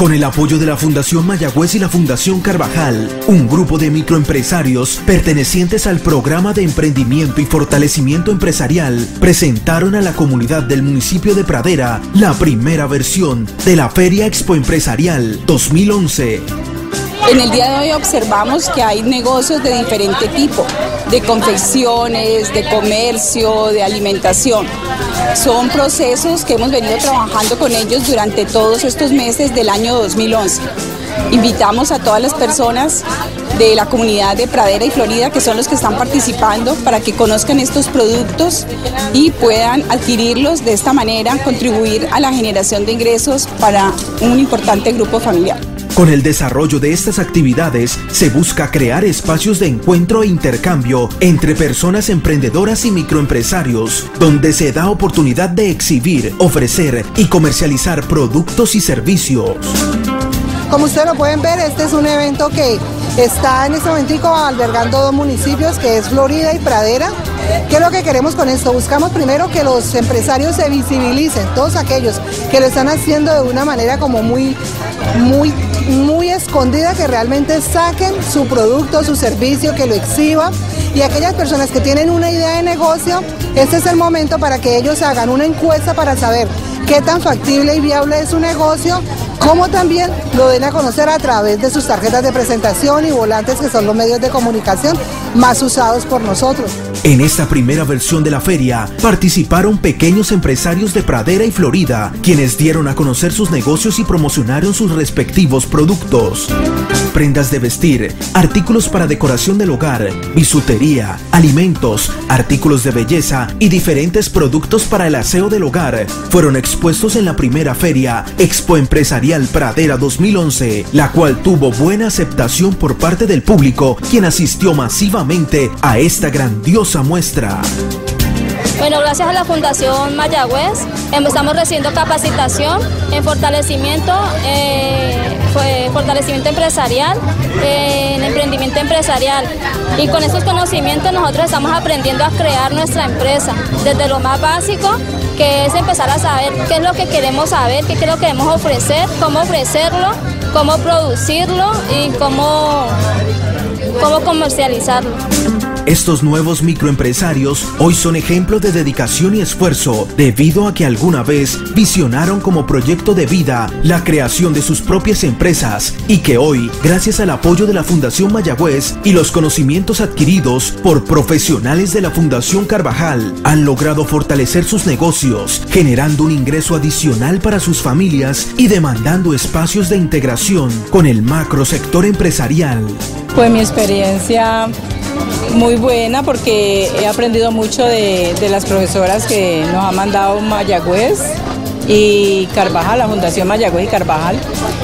Con el apoyo de la Fundación Mayagüez y la Fundación Carvajal, un grupo de microempresarios pertenecientes al Programa de Emprendimiento y Fortalecimiento Empresarial presentaron a la comunidad del municipio de Pradera la primera versión de la Feria Expo Empresarial 2011. En el día de hoy observamos que hay negocios de diferente tipo, de confecciones, de comercio, de alimentación. Son procesos que hemos venido trabajando con ellos durante todos estos meses del año 2011. Invitamos a todas las personas de la comunidad de Pradera y Florida, que son los que están participando, para que conozcan estos productos y puedan adquirirlos. De esta manera contribuir a la generación de ingresos para un importante grupo familiar. Con el desarrollo de estas actividades, se busca crear espacios de encuentro e intercambio entre personas emprendedoras y microempresarios, donde se da oportunidad de exhibir, ofrecer y comercializar productos y servicios. Como ustedes lo pueden ver, este es un evento que está en este momento albergando dos municipios, que es Florida y Pradera. ¿Qué es lo que queremos con esto? Buscamos primero que los empresarios se visibilicen, todos aquellos que lo están haciendo de una manera como muy escondida, que realmente saquen su producto, su servicio, que lo exhiban. Y aquellas personas que tienen una idea de negocio, este es el momento para que ellos hagan una encuesta para saber qué tan factible y viable es su negocio, como también lo den a conocer a través de sus tarjetas de presentación y volantes, que son los medios de comunicación más usados por nosotros. En esta primera versión de la feria participaron pequeños empresarios de Pradera y Florida, quienes dieron a conocer sus negocios y promocionaron sus respectivos productos. Prendas de vestir, artículos para decoración del hogar, bisutería, alimentos, artículos de belleza y diferentes productos para el aseo del hogar fueron expuestos en la primera feria Expo Empresarial Pradera 2011, la cual tuvo buena aceptación por parte del público, quien asistió masivamente a esta grandiosa muestra. Bueno, gracias a la Fundación Mayagüez estamos recibiendo capacitación en fortalecimiento empresarial, en emprendimiento empresarial, y con esos conocimientos nosotros estamos aprendiendo a crear nuestra empresa desde lo más básico, que es empezar a saber qué es lo que queremos saber, qué es lo que queremos ofrecer, cómo ofrecerlo, cómo producirlo y cómo comercializarlo. Estos nuevos microempresarios hoy son ejemplo de dedicación y esfuerzo, debido a que alguna vez visionaron como proyecto de vida la creación de sus propias empresas, y que hoy, gracias al apoyo de la Fundación Mayagüez y los conocimientos adquiridos por profesionales de la Fundación Carvajal, han logrado fortalecer sus negocios, generando un ingreso adicional para sus familias y demandando espacios de integración con el macrosector empresarial. Pues mi experiencia muy buena, porque he aprendido mucho de las profesoras que nos ha mandado Mayagüez y Carvajal, la Fundación Mayagüez y Carvajal,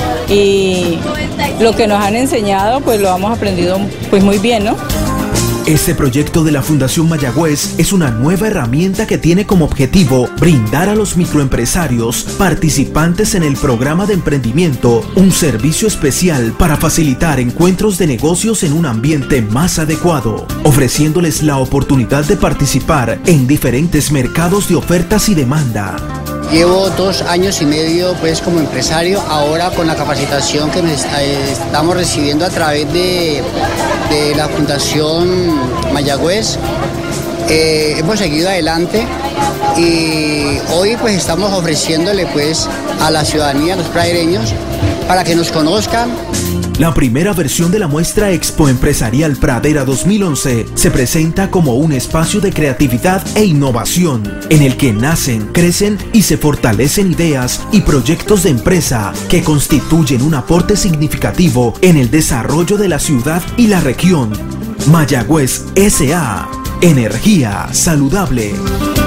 y lo que nos han enseñado pues lo hemos aprendido pues muy bien, ¿no? Este proyecto de la Fundación Mayagüez es una nueva herramienta que tiene como objetivo brindar a los microempresarios participantes en el programa de emprendimiento un servicio especial para facilitar encuentros de negocios en un ambiente más adecuado, ofreciéndoles la oportunidad de participar en diferentes mercados de ofertas y demanda. Llevo 2 años y medio pues como empresario, ahora con la capacitación que estamos recibiendo a través de la Fundación Mayagüez, hemos seguido adelante y hoy pues estamos ofreciéndole pues a la ciudadanía, a los pradereños, para que nos conozcan. La primera versión de la muestra Expo Empresarial Pradera 2011 se presenta como un espacio de creatividad e innovación, en el que nacen, crecen y se fortalecen ideas y proyectos de empresa que constituyen un aporte significativo en el desarrollo de la ciudad y la región. Mayagüez S.A. Energía saludable.